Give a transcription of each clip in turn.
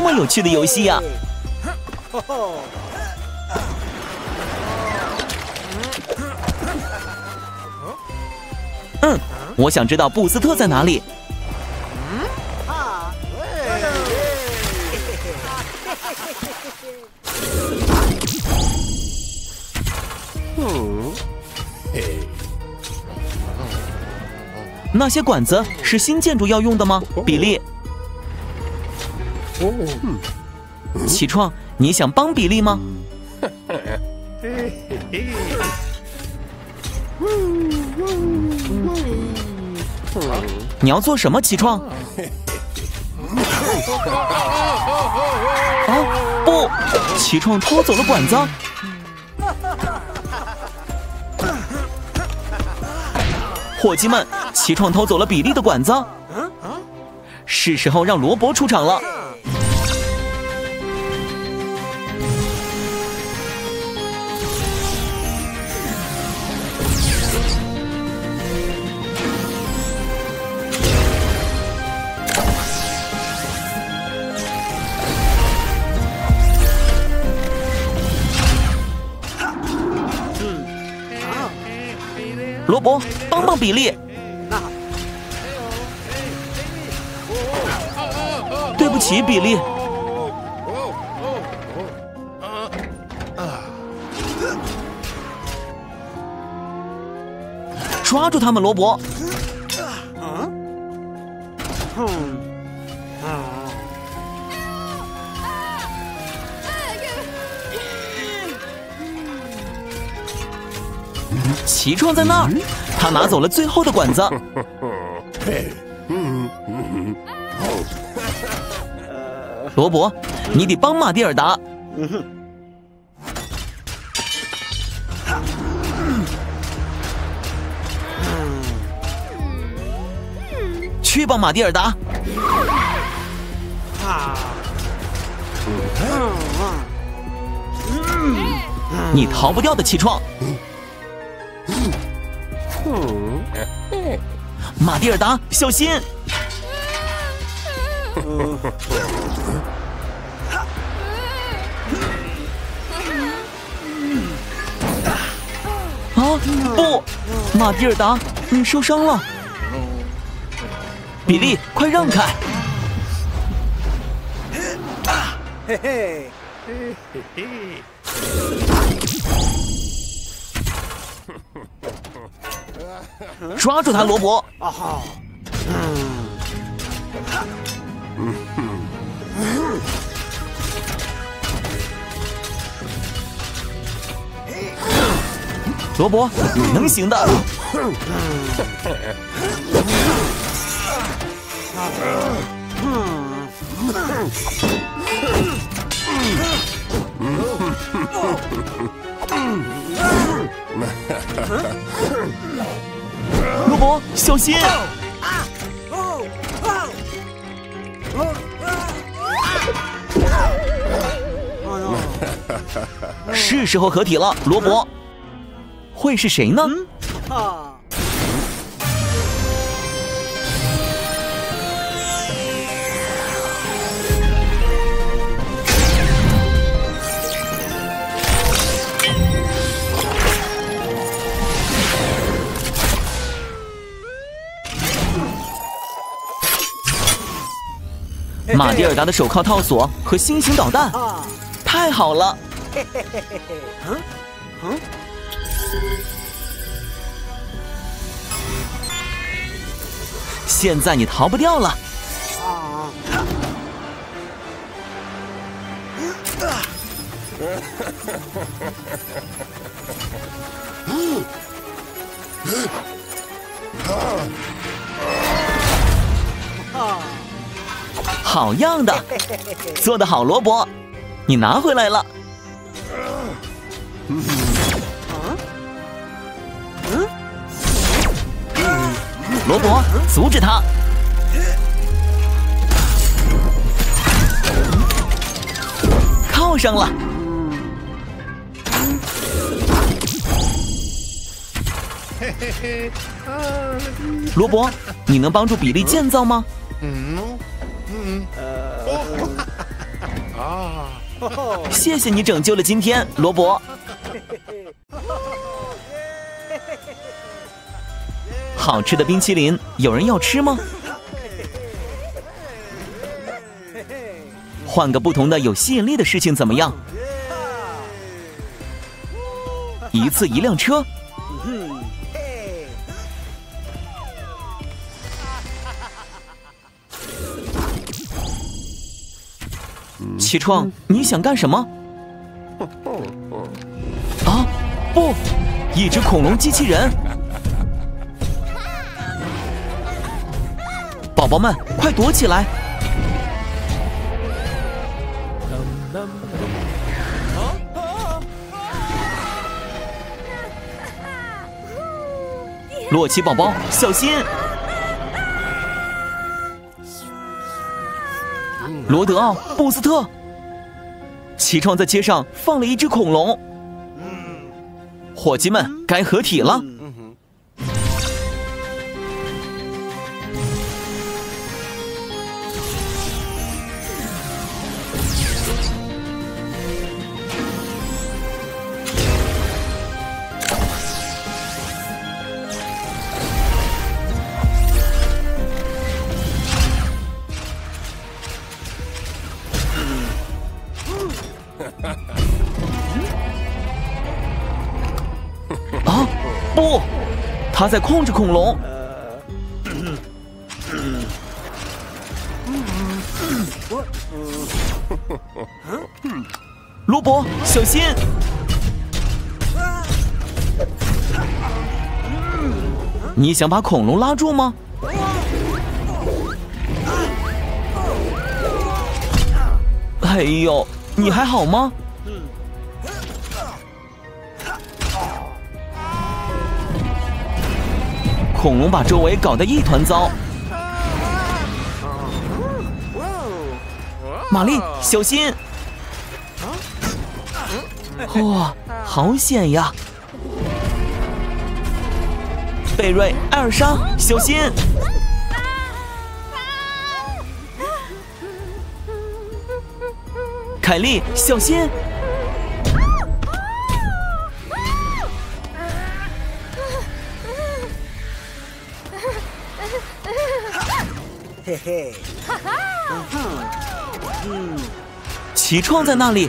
么有趣的游戏呀！我想知道布斯特在哪里。那些管子是新建筑要用的吗，比利？启创，你想帮比利吗？你要做什么，启创？啊，不！启创偷走了管子。伙计们，启创偷走了比利的管子。是时候让罗伯出场了。罗伯，帮帮比利！对不起，比利。抓住他们，罗伯！启创在那儿，他拿走了最后的管子。罗伯，你得帮马蒂尔达。去吧，马蒂尔达。你逃不掉的，启创。马蒂尔达，小心！啊，不！马蒂尔达，你受伤了。比利，快让开！ 嘿嘿，嘿嘿。 抓住他，罗伯！罗伯，你能行的！罗伯，小心！是时候合体了，罗伯。会是谁呢？马蒂尔达的手铐套索和新型导弹，太好了！现在你逃不掉了。好样的，做得好，罗伯，你拿回来了。罗伯，阻止他！靠上了。罗伯，你能帮助比利建造吗？ 谢谢你拯救了今天，罗伯。好吃的冰淇淋，有人要吃吗？换个不同的有吸引力的事情怎么样？一次一辆车。起创，你想干什么？啊，不，一只恐龙机器人！宝宝们，快躲起来！洛奇宝宝，小心！罗德奥·布斯特，齐创在街上放了一只恐龙。伙计们，该合体了。啊，不，他在控制恐龙。罗伯，小心！你想把恐龙拉住吗？哎呦，你还好吗？恐龙把周围搞得一团糟。玛丽，小心！哇，好险呀！贝瑞、艾尔莎，小心！凯莉，小心！ 嘿嘿， 齐创在那里。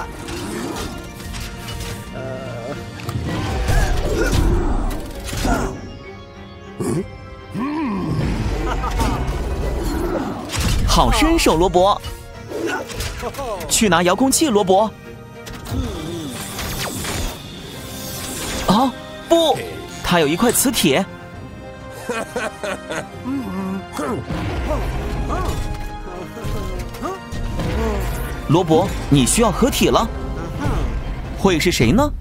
好身手，罗伯！去拿遥控器，罗伯！啊，不，他有一块磁铁。罗伯，你需要合体了。会是谁呢？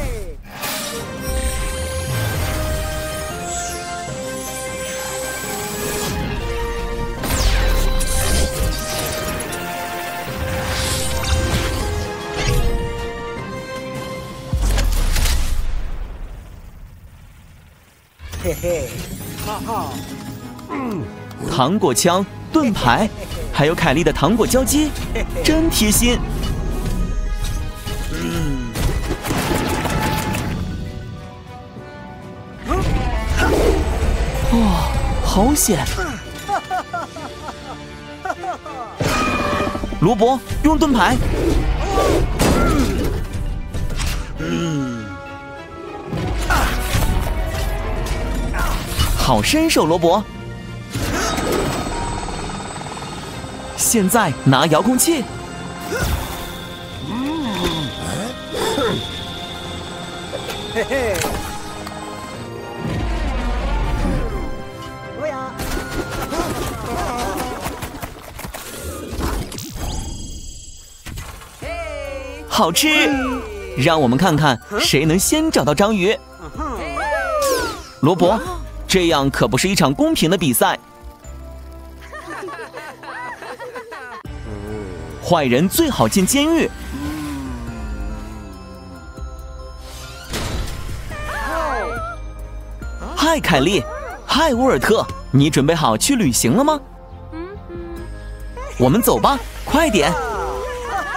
嘿嘿，哈哈， 糖果枪、盾牌，还有凯莉的糖果胶机，真贴心。哇，好险！罗伯用盾牌。好身手，罗伯！现在拿遥控器。 嘿嘿，我呀， 好吃！让我们看看谁能先找到章鱼。罗伯。这样可不是一场公平的比赛。坏人最好进监狱。嗨，凯莉！嗨，沃尔特！你准备好去旅行了吗？我们走吧，快点！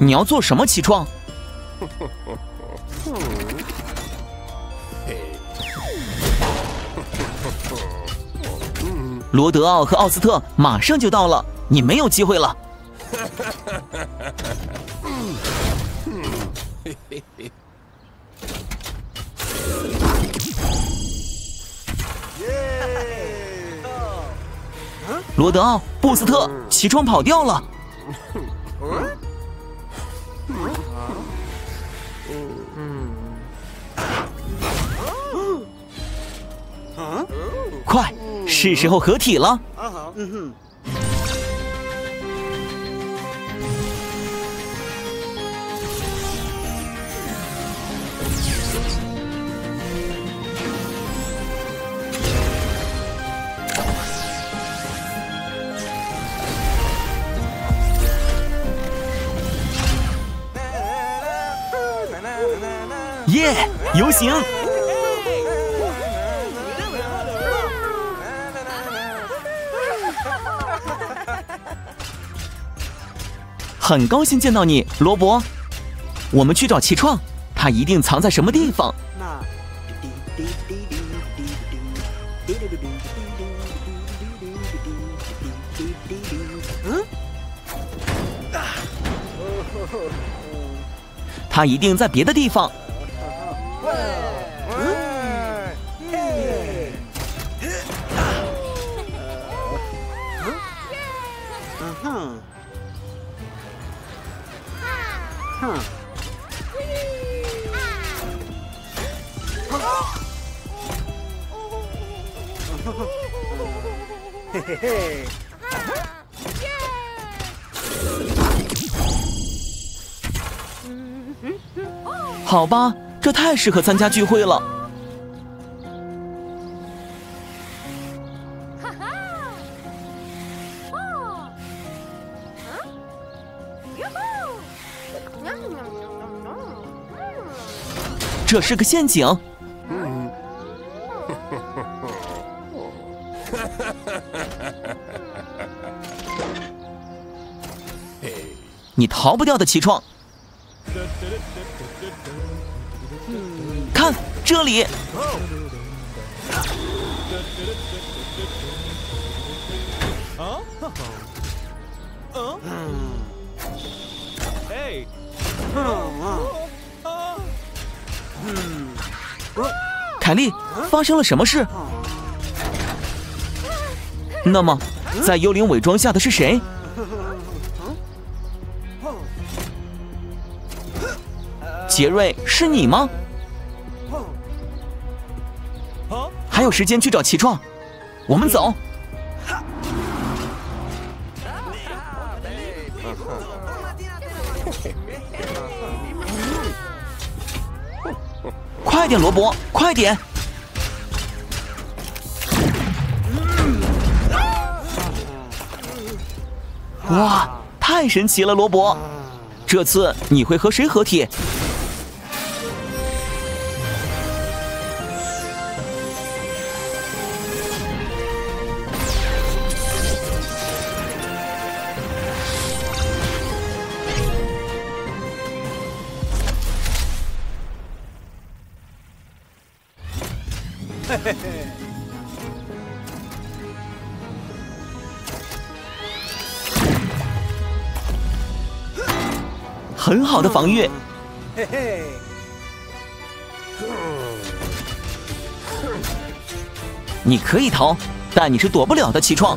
你要做什么奇创？罗德奥和奥斯特马上就到了，你没有机会了。罗德奥、布斯特，奇创跑掉了。快，是时候合体了。耶，游行！很高兴见到你，罗伯。我们去找奇创，他一定藏在什么地方。他一定在别的地方。 嘿嘿。 好吧，这太适合参加聚会了。这是个陷阱。你逃不掉的，奇创。看这里。凯莉，发生了什么事？那么，在幽灵伪装下的是谁？杰瑞，是你吗？还有时间去找奇创，我们走。快点，罗伯，快点！哇，太神奇了，罗伯！这次你会和谁合体？ 嘿嘿嘿。 很好的防御。 嘿嘿。 你可以逃，但你是躲不了的，奇创。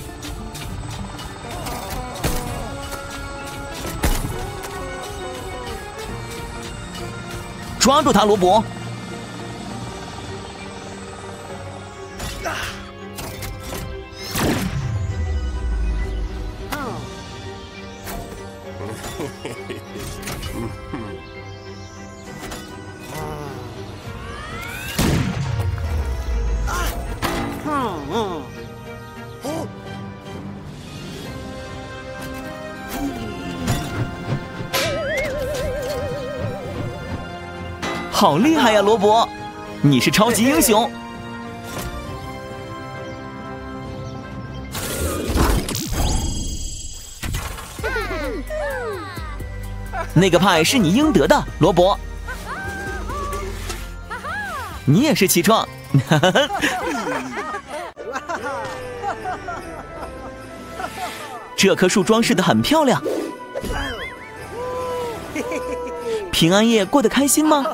抓住他，罗伯！好厉害呀，罗伯！你是超级英雄。 那个派是你应得的，罗伯。你也是齐创。这棵树装饰得很漂亮。平安夜过得开心吗？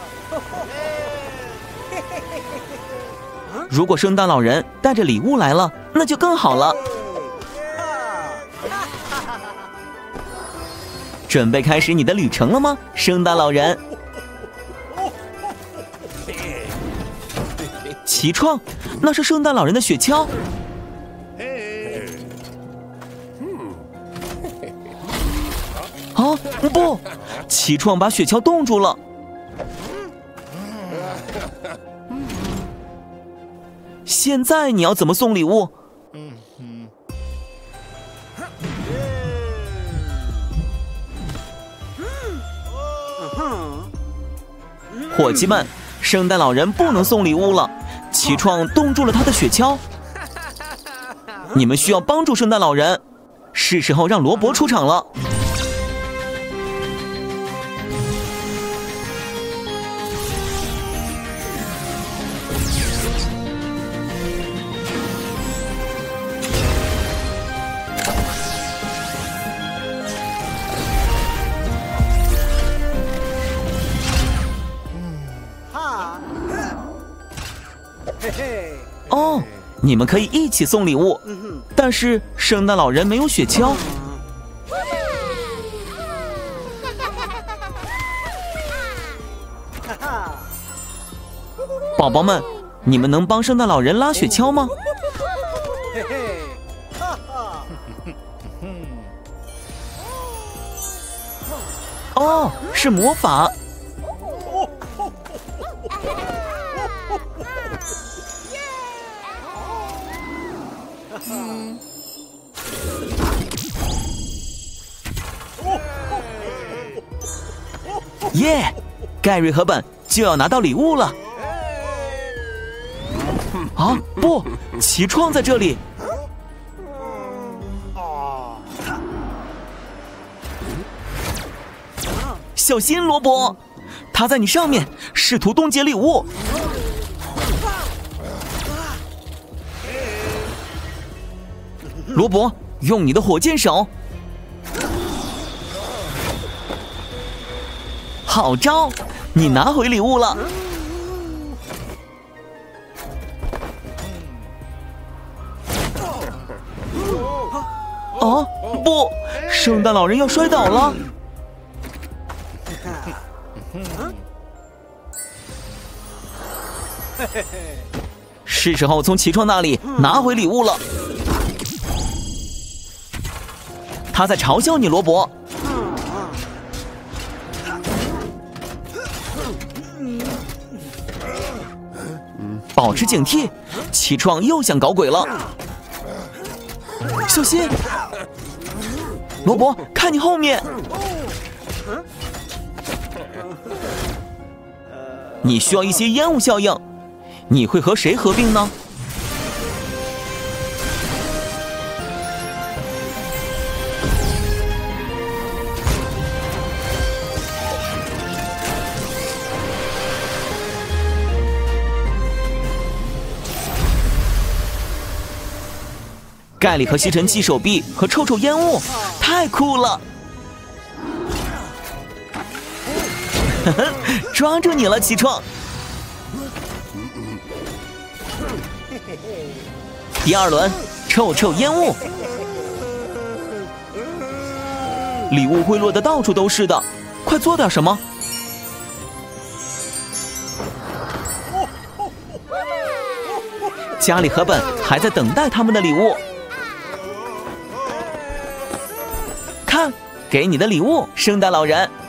如果圣诞老人带着礼物来了，那就更好了。准备开始你的旅程了吗，圣诞老人？齐创，那是圣诞老人的雪橇。啊，不！齐创把雪橇冻住了。现在你要怎么送礼物？伙计们，圣诞老人不能送礼物了，齐创冻住了他的雪橇。你们需要帮助圣诞老人，是时候让罗伯出场了。哦，你们可以一起送礼物，但是圣诞老人没有雪橇。宝宝们，你们能帮圣诞老人拉雪橇吗？哦，是魔法。耶！盖瑞和本就要拿到礼物了。啊，不，齐创在这里。小心，罗伯，他在你上面，试图冻结礼物。罗伯，用你的火箭手。好招，你拿回礼物了。哦，不，圣诞老人要摔倒了。是时候从齐创那里拿回礼物了。他在嘲笑你，罗伯。保持警惕，齐创又想搞鬼了。小心，罗伯，看你后面。你需要一些烟雾效应，你会和谁合并呢？盖里和吸尘器手臂和臭臭烟雾，太酷了！抓住你了，齐创！第二轮，臭臭烟雾，礼物会落得到处都是的，快做点什么！家里和本还在等待他们的礼物。看，给你的礼物，圣诞老人。